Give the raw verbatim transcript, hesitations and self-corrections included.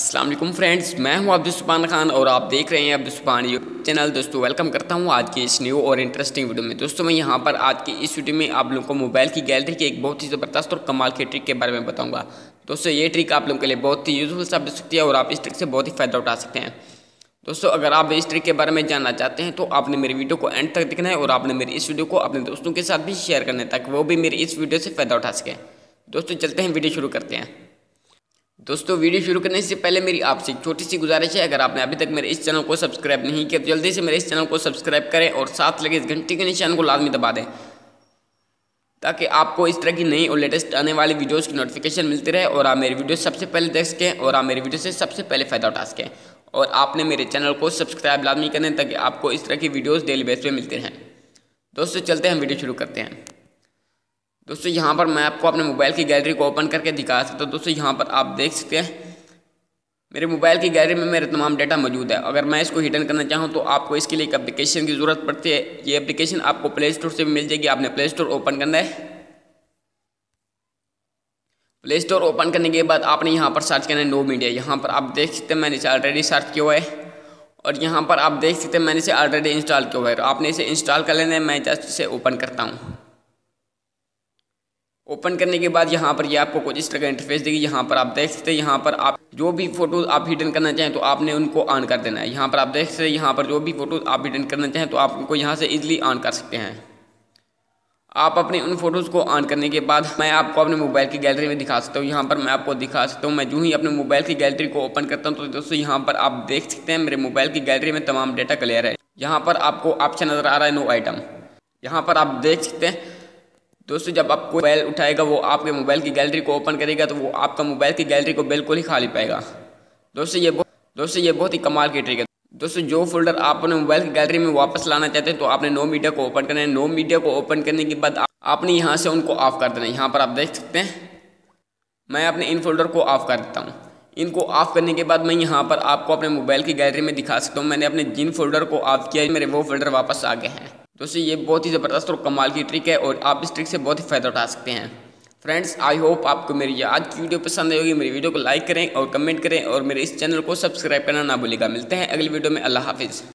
अस्सलाम वालेकुम फ्रेंड्स, मैं हूं अब्दुल खान और आप देख रहे हैं अब्दुल यूट्यूब चैनल। दोस्तों वेलकम करता हूं आज की इस न्यू और इंटरेस्टिंग वीडियो में। दोस्तों मैं यहां पर आज की इस वीडियो में आप लोगों को मोबाइल की गैलरी की एक बहुत ही ज़बरदस्त और कमाल की ट्रिक के बारे में बताऊंगा। दोस्तों ये ट्रिक आप लोगों के लिए बहुत ही यूजफुल साबित हो सकती है और आप इस ट्रिक से बहुत ही फ़ायदा उठा सकते हैं। दोस्तों अगर आप इस ट्रिक के बारे में जानना चाहते हैं तो आपने मेरी वीडियो को एंड तक देखना है और आपने मेरी इस वीडियो को अपने दोस्तों के साथ भी शेयर करना है ताकि वो भी मेरी इस वीडियो से फ़ायदा उठा सकें। दोस्तों चलते हैं, वीडियो शुरू करते हैं। दोस्तों वीडियो शुरू करने से पहले मेरी आपसे एक छोटी सी गुजारिश है, अगर आपने अभी तक मेरे इस चैनल को सब्सक्राइब नहीं किया तो जल्दी से मेरे इस चैनल को सब्सक्राइब करें और साथ लगे इस घंटी के निशान को लाजमी दबा दें ताकि आपको इस तरह की नई और लेटेस्ट आने वाली वीडियोस की नोटिफिकेशन मिलती रहे और आप मेरी वीडियो सबसे पहले देख सकें और आप मेरी वीडियो से सबसे पहले फ़ायदा उठा सकें। और आपने मेरे चैनल को सब्सक्राइब लाजमी करें ताकि आपको इस तरह की वीडियोज़ डेली बेस पे मिलती रहें। दोस्तों चलते हैं, वीडियो शुरू करते हैं। दोस्तों यहाँ पर मैं आपको अपने मोबाइल की गैलरी को ओपन करके दिखा सकता हूँ। दोस्तों यहाँ पर आप देख सकते हैं मेरे मोबाइल की गैलरी में मेरे तमाम डेटा मौजूद है। अगर मैं इसको हिडन करना चाहूँ तो आपको इसके लिए एक एप्लीकेशन की ज़रूरत पड़ती है। ये एप्लीकेशन आपको प्ले स्टोर से भी मिल जाएगी। आपने प्ले स्टोर ओपन करना है। प्ले स्टोर ओपन करने के बाद आपने यहाँ पर सर्च करना है नो मीडिया। यहाँ पर आप देख सकते हैं मैंने इसे ऑलरेडी सर्च किया हुआ है और यहाँ पर आप देख सकते हैं मैंने इसे ऑलरेडी इंस्टॉल किया हुआ है। आपने इसे इंस्टॉल कर लेना है। मैं जस्ट इसे ओपन करता हूँ। ओपन करने के बाद यहाँ पर ये आपको कुछ इस तरह का इंटरफेस देगी। यहाँ पर आप देख सकते हैं यहाँ पर आप जो भी फोटोज आप हिडन करना चाहें तो आपने उनको ऑन कर देना है। यहाँ पर आप देख सकते हैं यहाँ पर जो भी फोटोज आप हिडन करना चाहें तो आप उनको यहाँ से इजीली ऑन कर सकते हैं। आप अपने उन फोटोज़ को ऑन करने के बाद मैं आपको अपने मोबाइल की गैलरी में दिखा सकता हूँ। यहाँ पर मैं आपको दिखा सकता हूँ। मैं जो ही अपने मोबाइल की गैलरी को ओपन करता हूँ तो दोस्तों यहाँ पर आप देख सकते हैं मेरे मोबाइल की गैलरी में तमाम डेटा क्लियर है। यहाँ पर आपको ऑप्शन नज़र आ रहा है नो आइटम। यहाँ पर आप देख सकते हैं दोस्तों जब आपको मोबाइल उठाएगा वो आपके मोबाइल की गैलरी को ओपन करेगा तो वो आपका मोबाइल की गैलरी को बिल्कुल ही खाली पाएगा। दोस्तों ये दोस्तों ये बहुत ही कमाल की ट्रिक है। दोस्तों जो फोल्डर आप अपने मोबाइल की गैलरी में वापस लाना चाहते हैं तो आपने नो मीडिया को ओपन करना है। नो मीडिया को ओपन करने के बाद आपने यहाँ से उनको ऑफ कर देना है। यहाँ पर आप देख सकते हैं मैं अपने इन फोल्डर को ऑफ कर देता हूँ। इनको ऑफ करने के बाद मैं यहाँ पर आपको अपने मोबाइल की गैलरी में दिखा सकता हूँ मैंने अपने जिन फोल्डर को ऑफ किया मेरे वो फोल्डर वापस आ गए हैं। दोस्तों ये बहुत ही ज़बरदस्त और कमाल की ट्रिक है और आप इस ट्रिक से बहुत ही फ़ायदा उठा सकते हैं। फ्रेंड्स आई होप आपको मेरी आज की वीडियो पसंद आई होगी। मेरी वीडियो को लाइक करें और कमेंट करें और मेरे इस चैनल को सब्सक्राइब करना ना भूलिएगा। मिलते हैं अगली वीडियो में। अल्लाह हाफिज़।